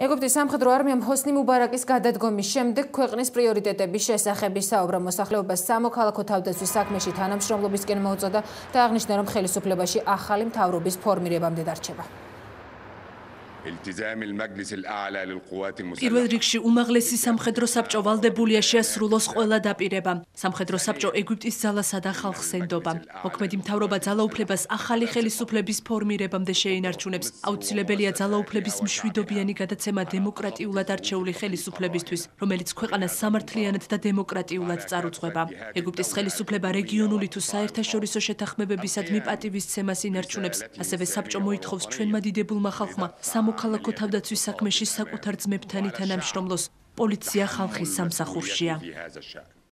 ეგვიპტის სამხედრო არმიამ ჰოსნი მუბარაკის გადადგომის შემდეგ ქვეყნის პრიორიტეტების შესახებ ისაუბრა მოსახლეობას სამოქალაქო თავდაცვის საქმეში თანამშრომლობისკენ მოუწოდა და აღნიშნა, რომ ხელისუფლებაში ახალი მთავრობის ფორმირებამდე დარჩება. პირველ რიგში უმაღლესი სამხედრო საბჭო ვალდებულია შეასრულოს ყველა დაპირება. სამხედრო საბჭო ეგვიპტის ძალასა და ხალხს ენდობა. მოქმედი მთავრობა ძალაუფლებას ახალი ხელისუფლების ფორმირებამდე შეინარჩუნებს. აუცილებელია ძალაუფლების მშვიდობიანი გადაცემა დემოკრატიულად არჩეული ხელისუფლებისთვის, რომელიც ქვეყანას სამართლიანად და დემოკრატიულად წარუძღვება. ეგვიპტის ხელისუფლება რეგიონული თუ საერთაშორისო შეთანხმებებისადმი პატივისცემას ინარჩუნებს. ასევე საბჭო მოითხოვს ჩვენმა დიდებულმა ხალხმა სამოქალაქო თავდაცვის საქმეში საკუთარ ძმებთან თანამშრომლოს. პოლიცია ხალხის სამსახურშია.